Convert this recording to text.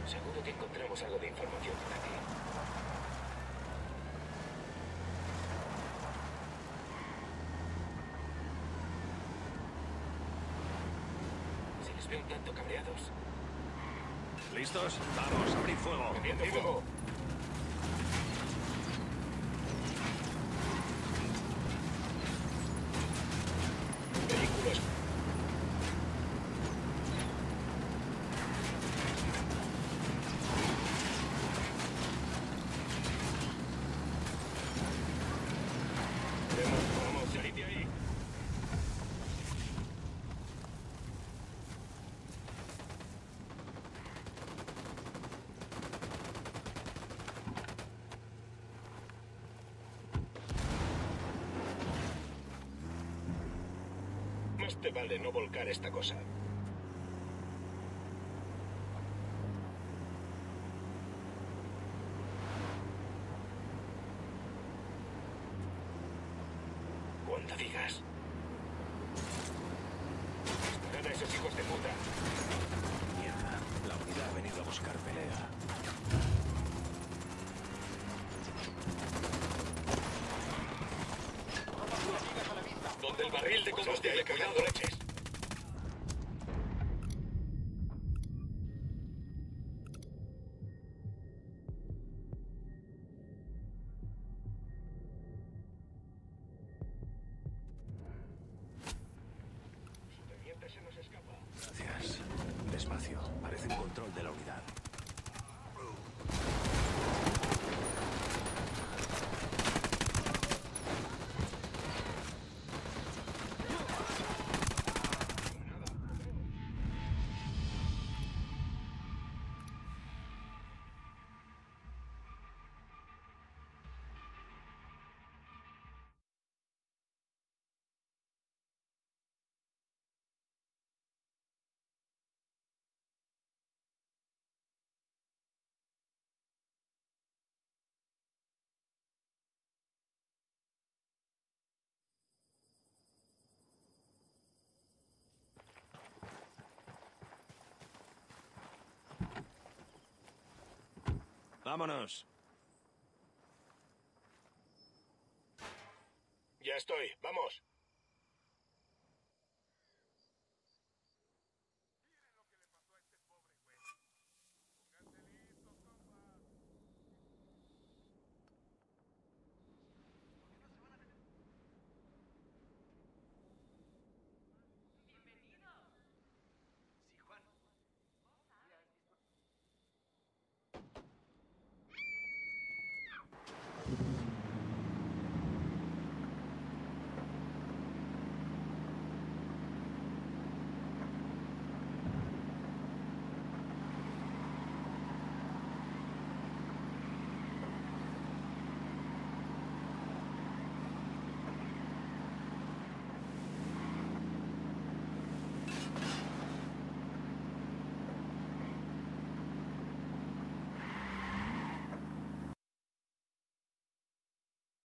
Seguro que encontramos algo de información por aquí. Se les ve un tanto cabreados. ¿Listos? Vamos, abrid fuego. ¡Abriendo fuego! Vehículos. Vamos, salid de ahí. Más te vale no volcar esta cosa. Cuando digas. Disparad a esos hijos de puta. Mierda, la unidad ha venido a buscar pelea. Donde el barril de combustible, cuidado, leches. Su teniente se nos escapa. Gracias. Despacio, parece un control de la unidad. ¡Vámonos! Ya estoy, vamos.